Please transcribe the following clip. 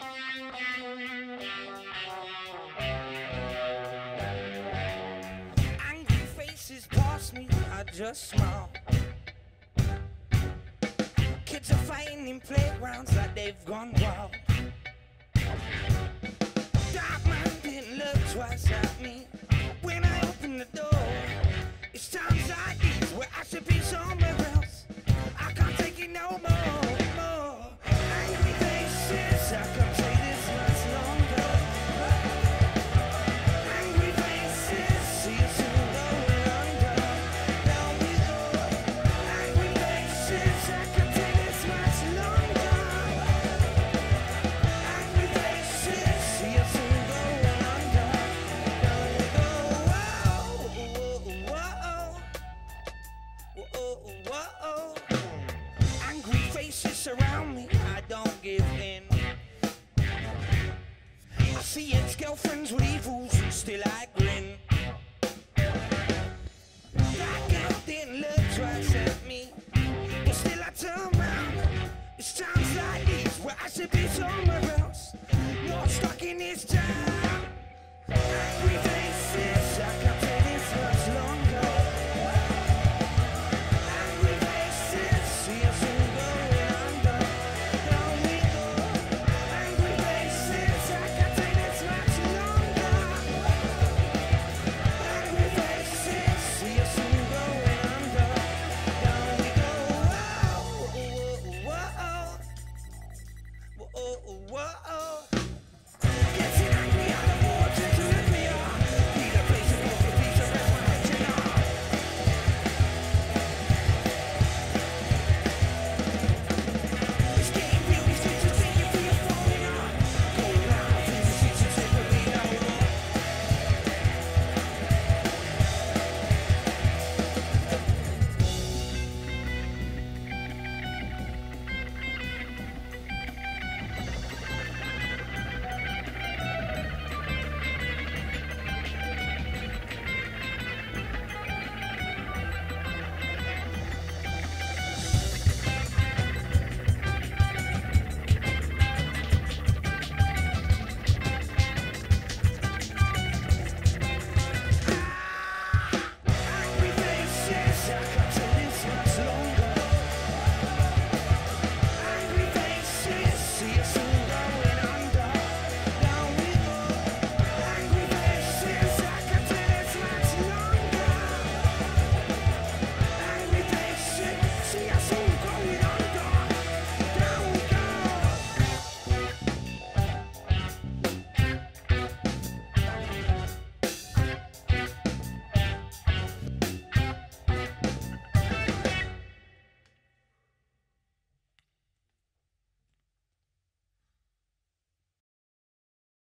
Angry faces past me, I just smile. Kids are fighting in playgrounds like they've gone wild. Dark man didn't look twice at me when I opened the door. It's times like these where I should be somewhere else. I can't take it no more. Angry faces, I can't take this much longer. Angry faces, see you soon going under. Down we go. Angry faces, I can't take this much longer. Angry faces, see you soon going under. Down we go. Whoa. Angry faces surround me, I don't give in. I see ex-girlfriends with evils and still I